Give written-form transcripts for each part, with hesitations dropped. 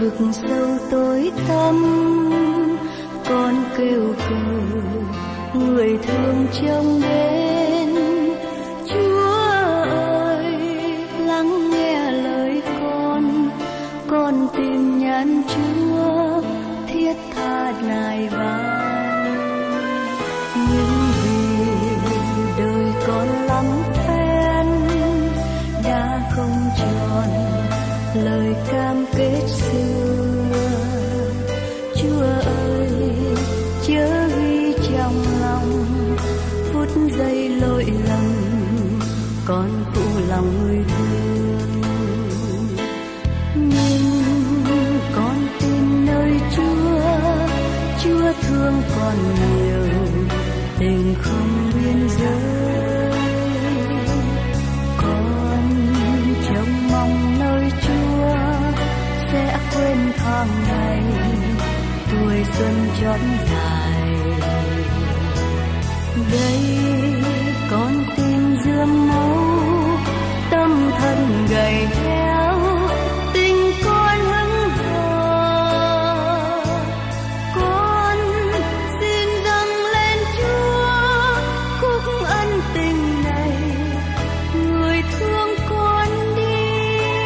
vực sâu tối thẳm, con kêu cầu người thương trông đến. Chúa ơi, lắng nghe lời con tìm nhắn Chúa thiết tha nài van. Nhưng vì đời con lắm phen, đã không tròn lời cam kết xưa. Chúa ơi, chớ ghi trong lòng phút giây lỗi lầm, con phụ lòng người thương. Nhưng con tin nơi Chúa thương con nhiều, tình không biên giới. Con trông mong nơi Chúa sẽ quên tháng ngày tuổi xuân chót dài. Đây con tim rươm máu, tâm thân gầy héo, tình con hững hờ. Con xin dâng lên Chúa khúc ân tình này, người thương con đi.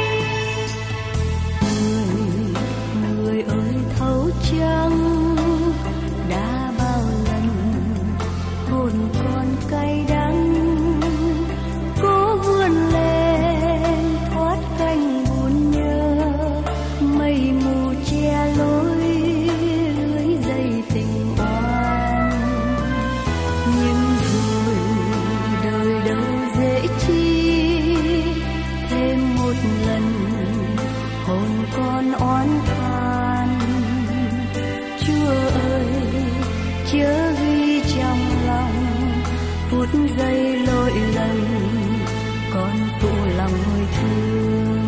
Người ơi thấu trăng, đã bao lần hồn con cay đắng, cố vươn lên thoát cánh buồn nhớ. Mây mù che lối lưới dây tình oan, nhưng rồi đời đâu dễ chi thêm một lần hồn con oán than. Chúa ơi, chớ ghi trong lòng phút giây lỗi lầm, con phụ lòng người thương.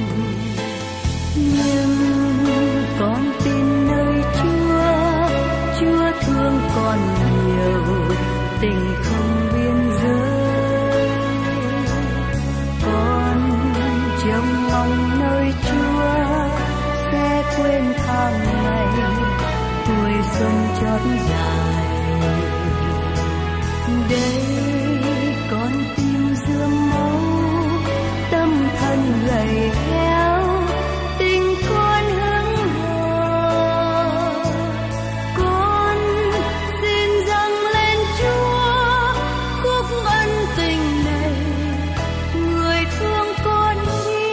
Nhưng con tin nơi Chúa thương con nhiều, tình không biên giới. Con trông mong nơi Chúa sẽ quên tháng ngày tuổi xuân chót dài. Đây con tim rươm máu, tâm thân gầy héo, tình con hững hờ. Con xin dâng lên Chúa khúc ân tình này, người thương con đi.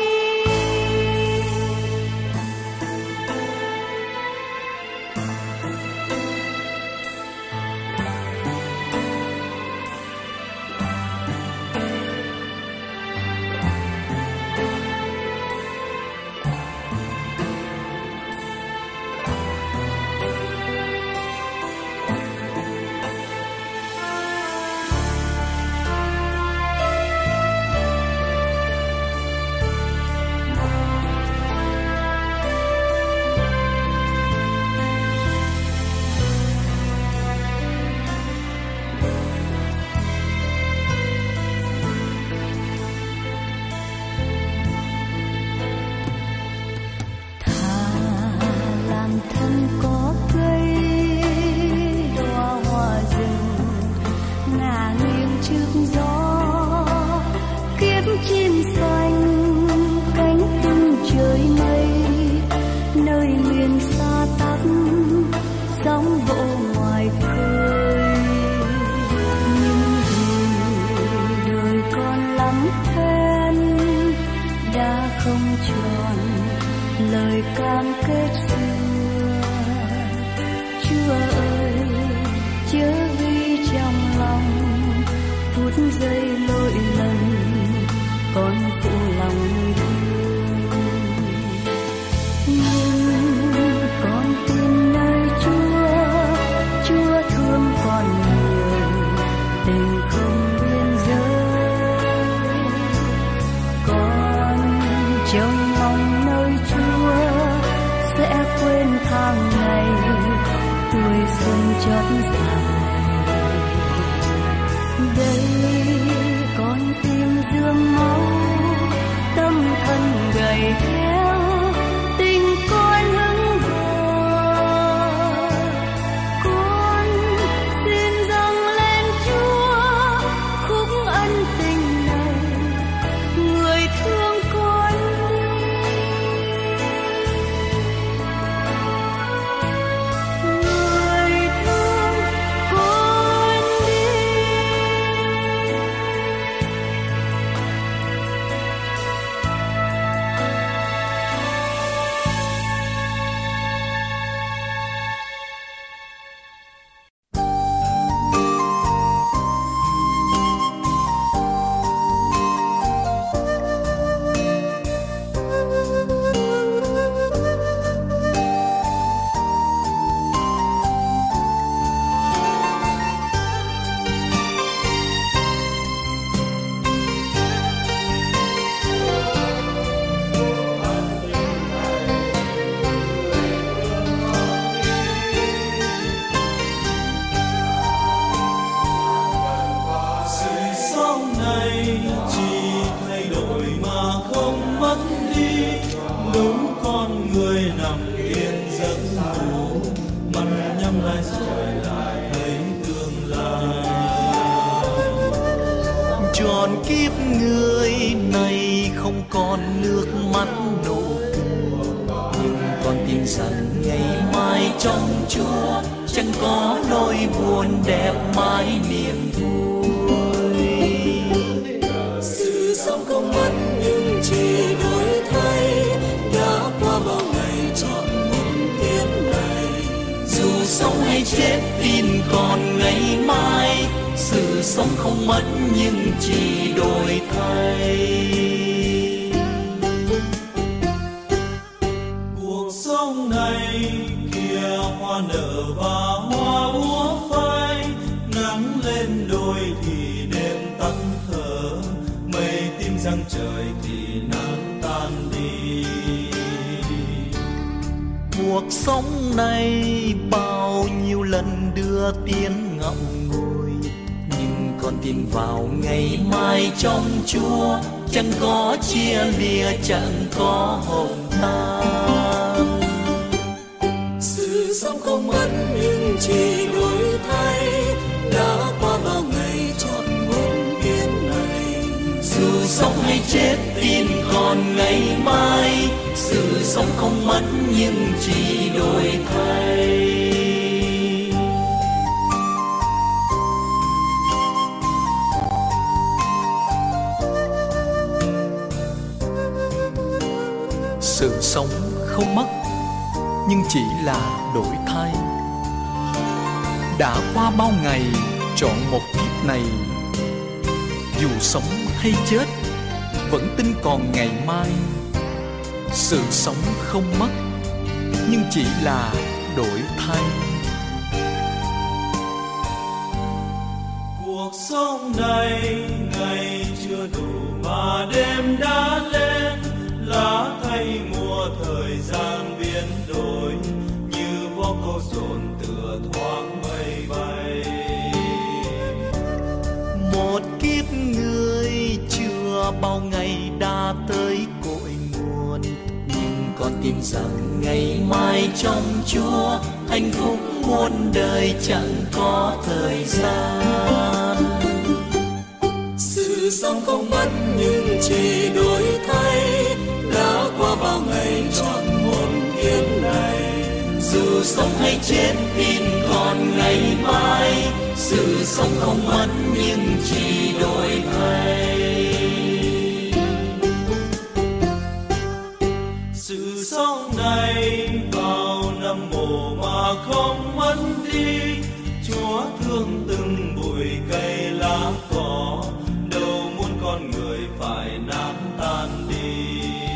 Thân có cây đóa hoa rừng ngả nghiêng trước gió, kiếp chim xanh cánh tung trời mây, nơi miền xa tắc sóng vỗ ngoài khơi. Nhưng vì đời con lắm phen, đã không tròn lời cam kết xưa. Chúa ơi, chớ ghi trong lòng phút giây lỗi lầm, con phụ lòng người thương. Nhưng con tin nơi Chúa thương con nhiều, tình không biên giới. Con trông mong nơi Chúa sẽ quên tháng ngày tuổi xuân chót dài. Đây con tim rươm máu, tâm thân gầy héo, tình con trọn kiếp người này không còn nước mắt nụ cười, nhưng con tin rằng ngày mai trong Chúa chẳng có nỗi buồn, đẹp mãi niềm vui. Sự sống không mất nhưng chỉ đổi thay, đã qua bao ngày trọn một kiếp này. Dù sống hay chết tin còn ngày mai, sự sống không mất nhưng chỉ đổi thay. Cuộc sống này kia hoa nở và hoa úa phai, nắng lên đôi thì đêm tắt thở, mây tím răng trời thì nắng tan đi. Cuộc sống này bao nhiêu lần đưa tiếng ngậm ngùi, nhưng con tin vào ngày mai trong Chúa chẳng có chia lìa, chẳng có hồng tan. Sự sống không mất nhưng chỉ đổi thay, đã qua bao ngày trọn một kiếp này. Dù sống hay chết tin còn ngày mai, sự sống không mất nhưng chỉ đổi thay. Sự sống không mất nhưng chỉ là đổi thay. Đã qua bao ngày trọn một kiếp này, dù sống hay chết vẫn tin còn ngày mai. Sự sống không mất nhưng chỉ là đổi thay. Cuộc sống này ngày chưa đủ mà đêm đã lên, lá thay mùa thời gian biến đổi, như bó câu dồn tựa thoáng mây bay. Một kiếp người chưa bao ngày đã tới cội nguồn, nhưng con tin rằng ngày mai trong Chúa hạnh phúc muôn đời chẳng có thời gian. Sự sống không mất nhưng chỉ đổi thay, đã qua bao ngày trọn một kiếp này. Dù sống hay chết tin còn ngày mai, sự sống không mất nhưng chỉ đổi thay. Sự sống này vào năm mồ mà không mất đi, Chúa thương từng bụi cây lá cỏ, đâu muốn con người phải nát tan đi.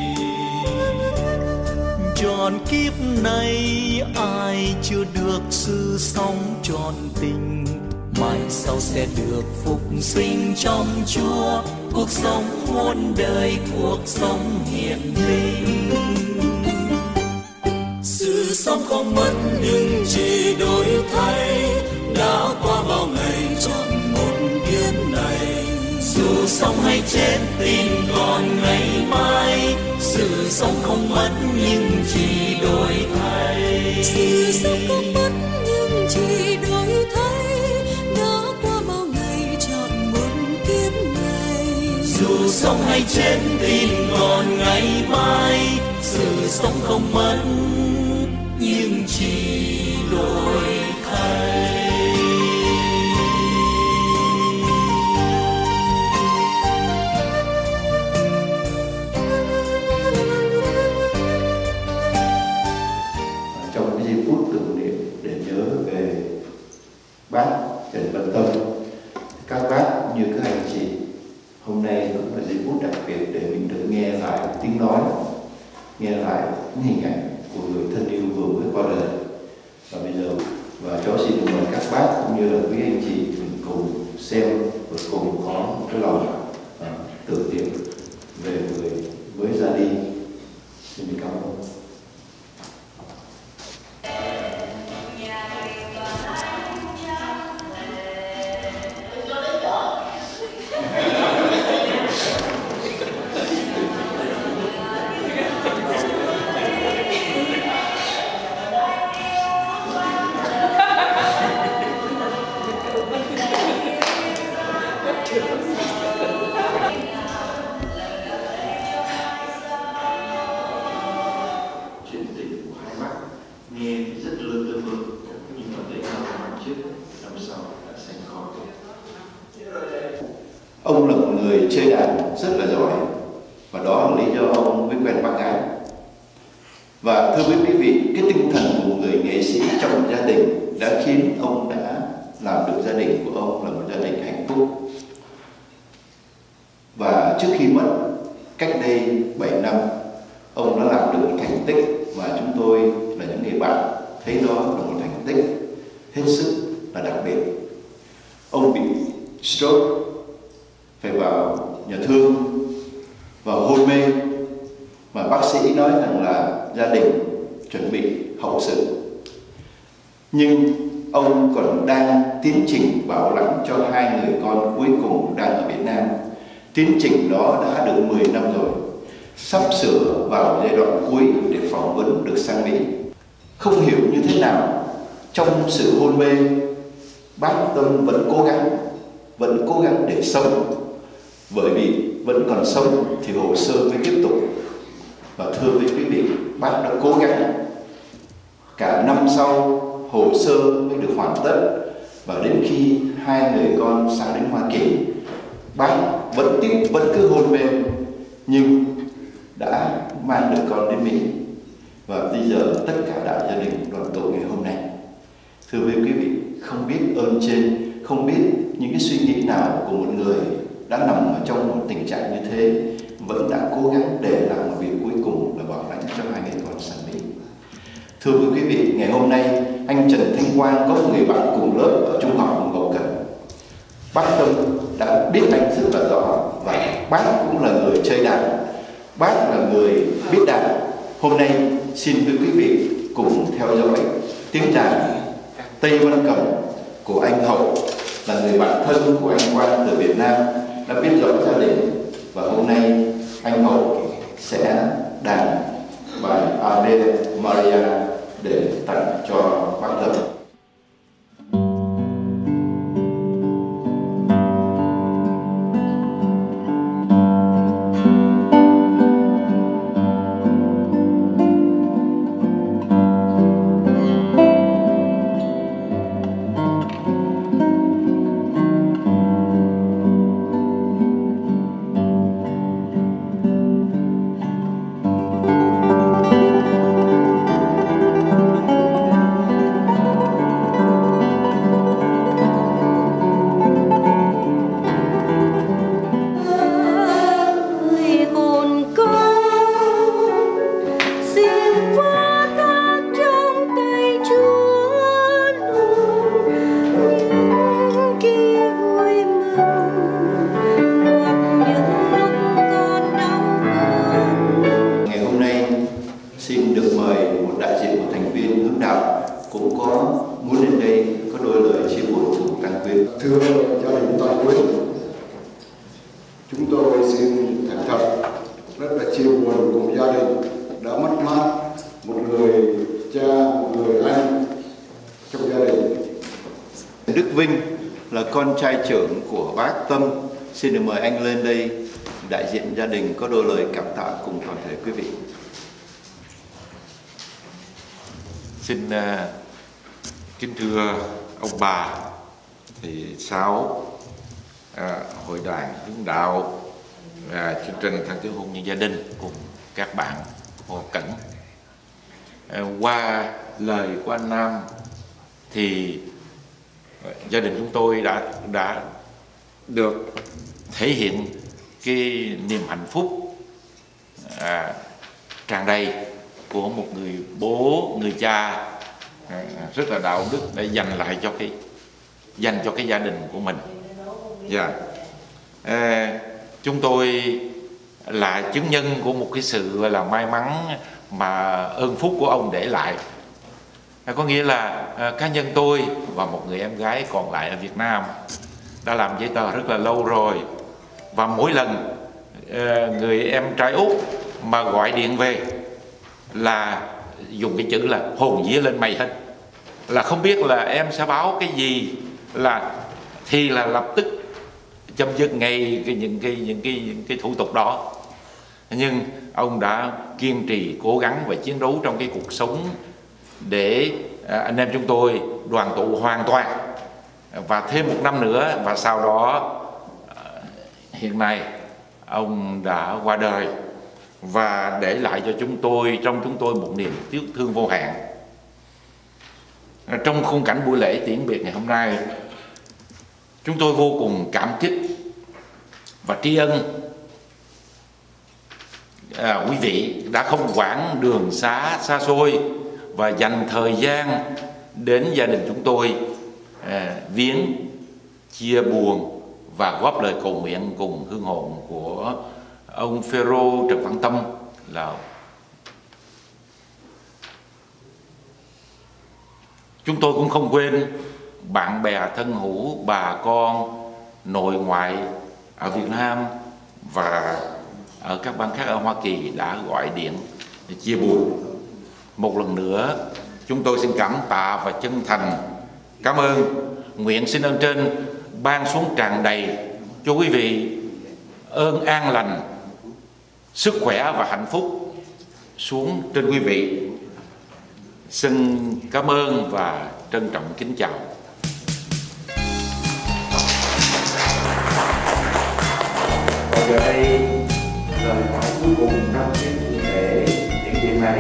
Trọn kiếp này ai chưa được sự sống trọn tình, mai sau sẽ được phục sinh trong Chúa, cuộc sống muôn đời, cuộc sống hiển vinh. Sự sống không mất nhưng chỉ đổi thay, đã qua bao ngày trọn một kiếp này. Dù sống hay chết tin còn ngày mai, sự sống không mất nhưng chỉ đổi thay. Sự sống không mất nhưng chỉ đổi thay, đã qua bao ngày trọn một kiếp này. Dù sống hay chết tin còn ngày mai, sự sống không mất nhưng chỉ đổi thay. Trong cái giây phút tưởng niệm để nhớ về bác Trần Văn Tâm, các bác cũng như các anh chị, hôm nay cũng là giây phút đặc biệt để mình được nghe lại tiếng nói, nghe lại những hình ảnh của người thân yêu vừa mới qua đời. Và bây giờ cháu xin mời các bác cũng như là quý anh chị mình cùng xem và cùng có một cái lòng tưởng niệm về người mới ra đi. Xin cảm ơn. người chơi đàn rất là giỏi, và đó là lý do ông mới quen bác gái. Và thưa quý vị, cái tinh thần của một người nghệ sĩ trong một gia đình đã khiến ông đã làm được gia đình của ông là một gia đình hạnh phúc. Và trước khi mất, cách đây 7 năm, ông đã làm được một thành tích mà chúng tôi là những người bạn thấy đó là một thành tích hết sức là đặc biệt. Ông bị stroke, phải vào nhà thương và hôn mê, mà bác sĩ nói rằng là gia đình chuẩn bị hậu sự. Nhưng ông còn đang tiến trình bảo lãnh cho 2 người con cuối cùng đang ở Việt Nam. Tiến trình đó đã được 10 năm rồi, sắp sửa vào giai đoạn cuối để phỏng vấn được sang Mỹ. Không hiểu như thế nào, trong sự hôn mê, bác Tâm vẫn cố gắng để sống. Bởi vì vẫn còn sống thì hồ sơ mới tiếp tục. Và thưa với quý vị, bác đã cố gắng. Cả năm sau, hồ sơ mới được hoàn tất. Và đến khi 2 người con sang đến Hoa Kỳ, bác vẫn cứ hôn mê, nhưng đã mang được con đến Mỹ. Và bây giờ tất cả đại gia đình đoàn tụ ngày hôm nay. Thưa với quý vị, không biết ơn trên, không biết những cái suy nghĩ nào của một người đã nằm ở trong một tình trạng như thế, vẫn đã cố gắng để làm một việc cuối cùng là bảo lãnh cho 2 người con sang Mỹ. Thưa quý vị, ngày hôm nay anh Trần Thanh Quang có một người bạn cùng lớp ở trung học Ngọc Cần. Bác Tâm đã biết anh rất là rõ, và bác cũng là người chơi đàn, bác là người biết đàn. Hôm nay xin với quý vị cùng theo dõi tiếng đàn Tây Văn Cầm của anh Hậu, là người bạn thân của anh Quang từ Việt Nam, đã biết rõ gia đình. Và hôm nay anh Hậu sẽ đàn bài Ave Maria để tặng cho bác Tâm. Xin được mời một đại diện của thành viên Hướng Đạo cũng có muốn lên đây có đôi lời chia buồn cùng Tăng Quyên. Thưa gia đình Tăng Quyên, chúng tôi xin thành thật rất là chia buồn cùng gia đình đã mất mát một người cha, một người anh trong gia đình. Đức Vinh là con trai trưởng của bác Tâm, xin được mời anh lên đây đại diện gia đình có đôi lời cảm tạ cùng toàn thể quý vị. Xin kính thưa ông bà, thì sau hội đoàn Hướng Đạo chương trình Tháng Tư Hôn Nhân Gia Đình cùng các bạn Hồ Cẩn, qua lời của anh Nam thì gia đình chúng tôi đã được thể hiện cái niềm hạnh phúc tràn đầy của một người bố, người cha rất là đạo đức để dành lại cho cái gia đình của mình. Chúng tôi là chứng nhân của một cái sự là may mắn mà ơn phúc của ông để lại. Có nghĩa là cá nhân tôi và một người em gái còn lại ở Việt Nam đã làm giấy tờ rất là lâu rồi, và mỗi lần người em trai út mà gọi điện về là dùng cái chữ là hồn vía lên mây hết, là không biết là em sẽ báo cái gì, thì là lập tức chấm dứt ngay những cái thủ tục đó. Nhưng ông đã kiên trì cố gắng và chiến đấu trong cái cuộc sống để anh em chúng tôi đoàn tụ hoàn toàn, và thêm một năm nữa, và sau đó hiện nay ông đã qua đời và để lại cho chúng tôi một niềm tiếc thương vô hạn. Trong khung cảnh buổi lễ tiễn biệt ngày hôm nay, chúng tôi vô cùng cảm kích và tri ân quý vị đã không quản đường xá xa xôi và dành thời gian đến gia đình chúng tôi viếng, chia buồn và góp lời cầu nguyện cùng hương hồn của ông Phêrô Trần Văn Tâm là chúng tôi cũng không quên bạn bè thân hữu, bà con nội ngoại ở Việt Nam và ở các bang khác ở Hoa Kỳ đã gọi điện để chia buồn. Một lần nữa chúng tôi xin cảm tạ và chân thành cảm ơn. Nguyện xin ơn trên ban xuống tràn đầy cho quý vị ơn an lành, sức khỏe và hạnh phúc xuống trên quý vị. Xin cảm ơn và trân trọng kính chào. Và giờ đây lời hỏi cuối cùng trong cái buổi lễ tiễn biệt này,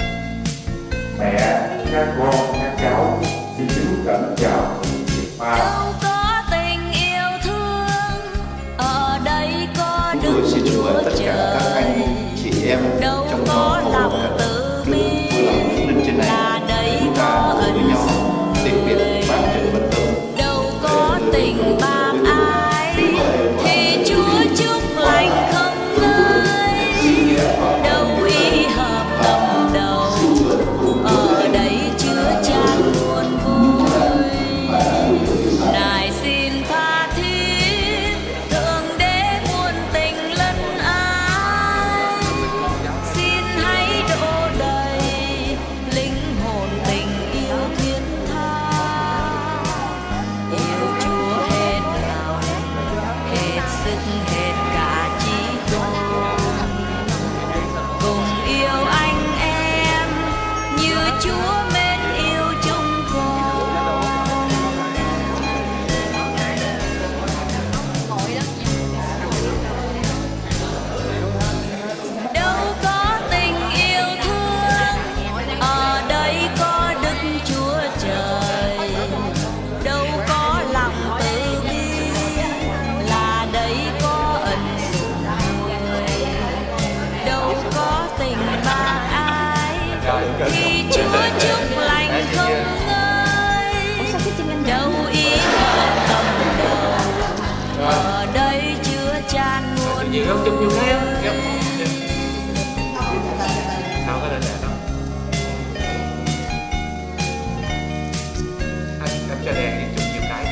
mẹ, các con, các cháu xin kính cẩn chào Đâu có tình yêu thương, ở đây có Đức Chúa Trời. các anh chị em Đâu trong có nhóm lòng từ bi, lên trên này, là đây chúng ta có với ân nhau tiễn biệt bác Trần Văn Tâm. đâu có tình bác ái, thì Chúa chúc lành không ngơi. Đâu y hợp tâm đầu, ở đây chứa chan buồn vui. Ngài xin tha thiết, thượng đế muôn tình lân ái. Xin hãy đổ đầy linh hồn tình yêu thiết tha. Yêu Chúa hết lòng, hết sức, hết cả trí khôn. Cùng yêu anh em như Chúa mến yêu chúng con. Đâu có tình yêu thương, ở đây có Đức Chúa Trời. Đâu có lòng từ bi, là đây có ân sủng người. Đâu có tình bác ái, thì Chúa chúc lành không ngơi. Đâu ý hợp tâm đầu, ở đây chứa chan muôn vui. Anh cho đèn đi chụp nhiều cái đi.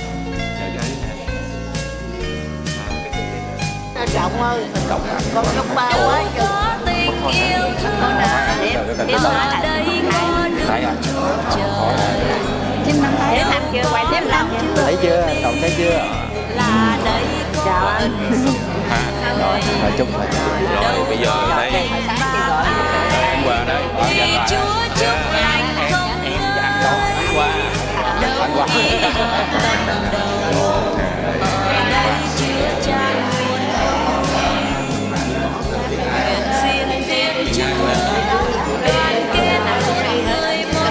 Trọng ơi, con lúc ba quá Đâu có tình yêu thương, ở đây có Đức Chúa Trời. thấy thăm chưa, quay tiếp làm chưa? Thấy chưa? Cậu thấy chưa? Là đây có ân sủng người. Nói chung là Đâu bây giờ có đây tình bác ái, qua đây thì Chúa chúc lành không ngơi. Đâu ý hợp tâm đầu, ở đây chứa chan muôn vui. Nguyện xin Thiên Chúa đoàn kết một người một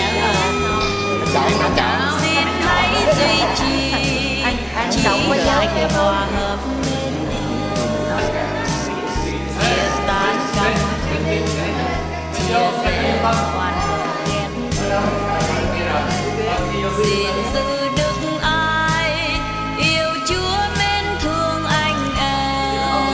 lòng. Xin hãy duy trì chỉ nhau hòa hợp nên diệt tan căm chia sẻ hoàn thiện. Xin giữ đức ai, yêu Chúa mến thương anh em.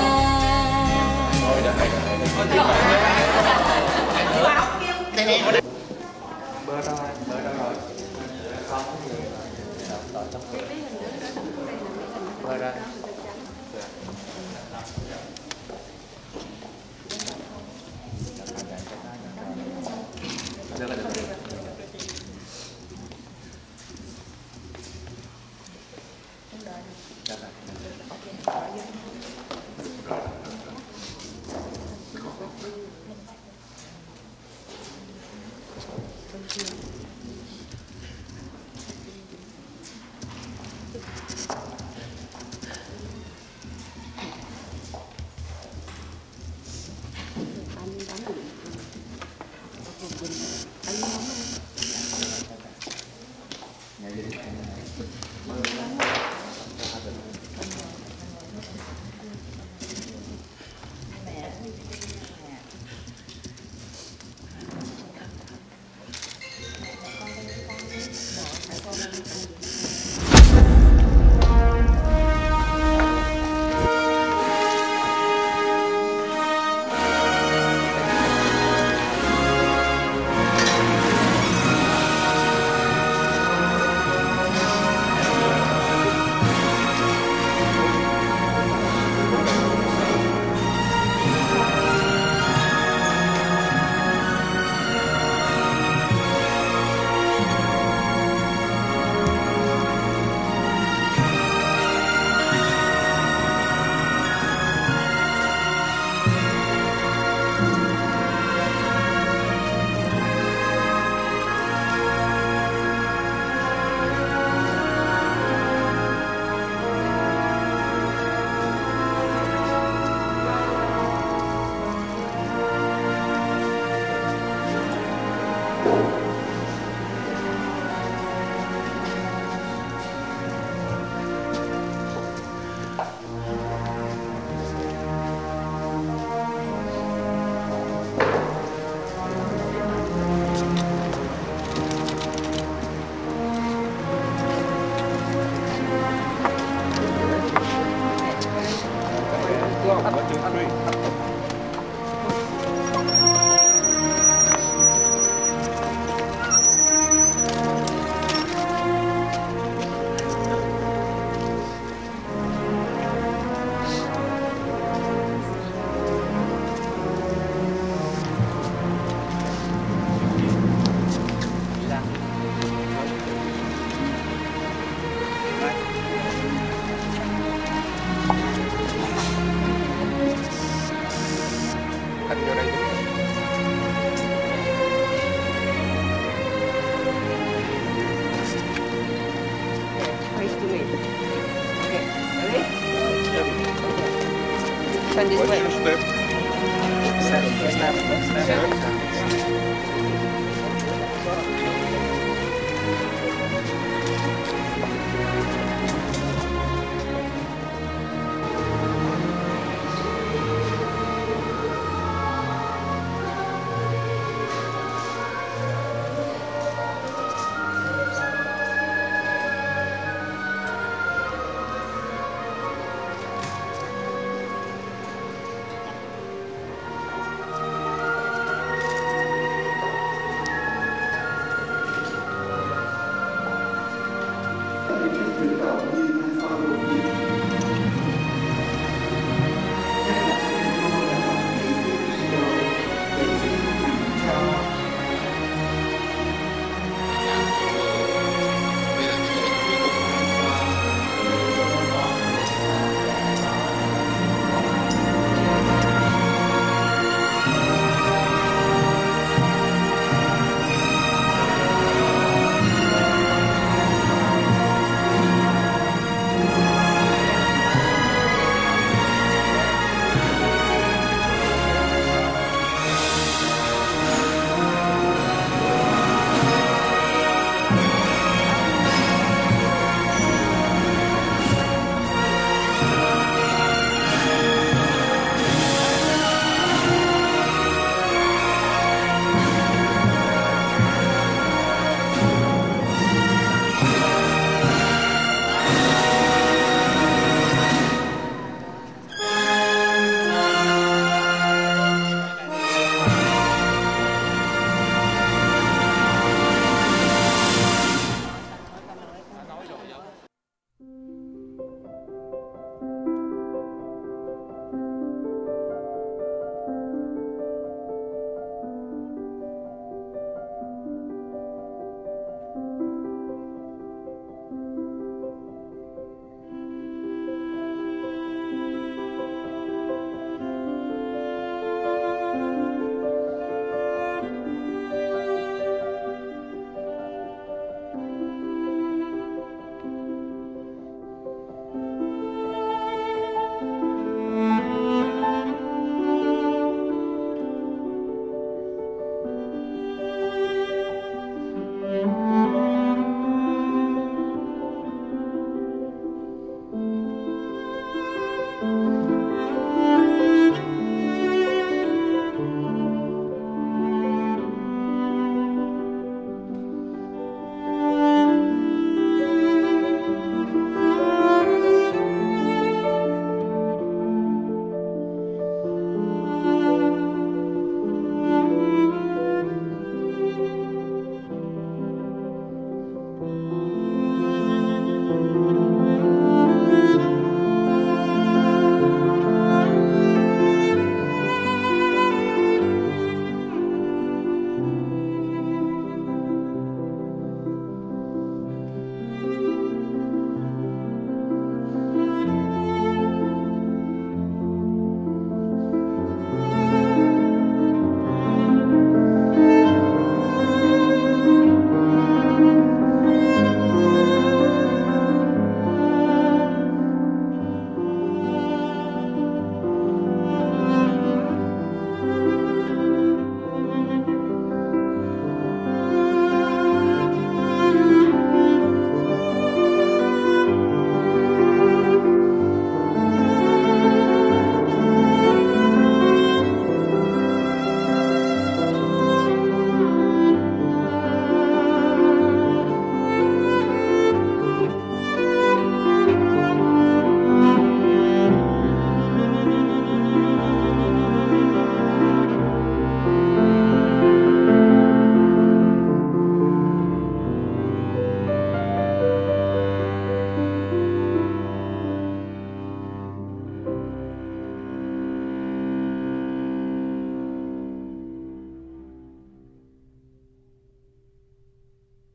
Turn this way. Step. Snap.